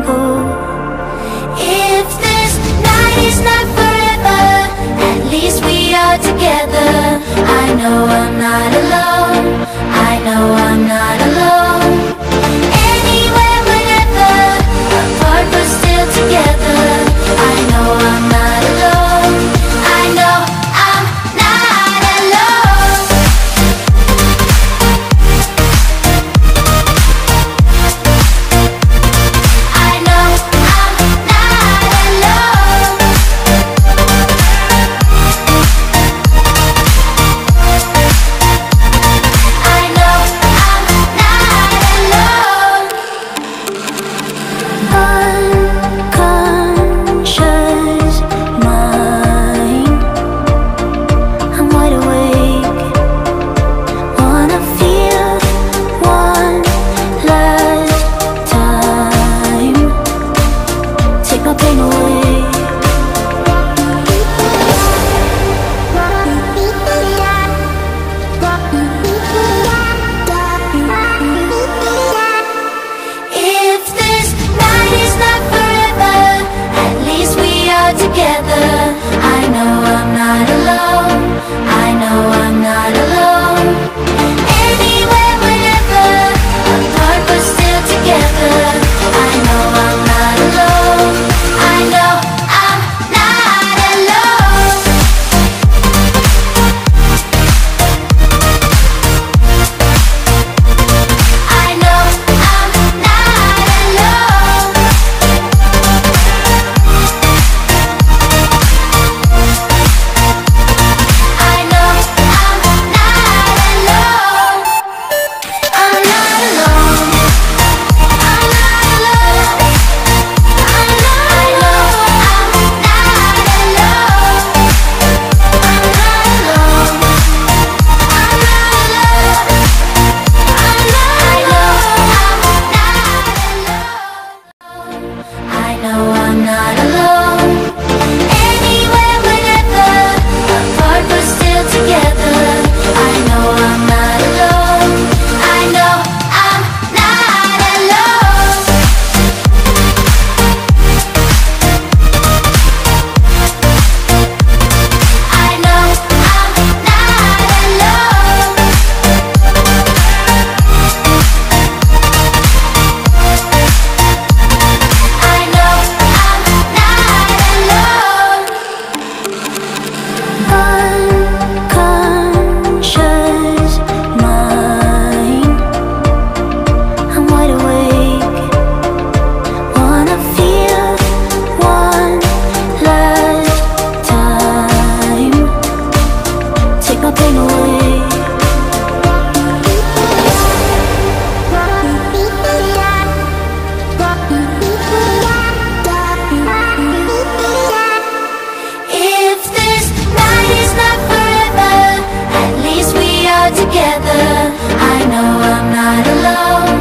go. If this night is not forever, at least we are together. I know I'm not alone, I know I'm not alone. Anywhere, whenever, apart but still together. I know I'm not alone, I know I'm not alone. I know I'm not alone. I know I'm not alone. Unconscious mind, I'm wide awake. Wanna feel one last time. Take my pain away. If this night is not forever, at least we are together. I know I'm not alone, I know I'm not alone. Anywhere, whenever, apart but still together. I know I'm not alone, I know I'm not alone. I know I'm not alone. I know I'm not alone. I'm not alone. I'm not alone. I know I'm not alone. I'm not alone. I'm not alone. I know I'm not alone. Anywhere, whenever, apart but still together. I know I'm not alone, I know I'm not alone. I know I'm not alone. I know I'm not alone. Unconscious mind, I'm wide awake. Wanna feel one last time. Take my pain away. If this night is not forever, at least we are together. I know I'm not alone,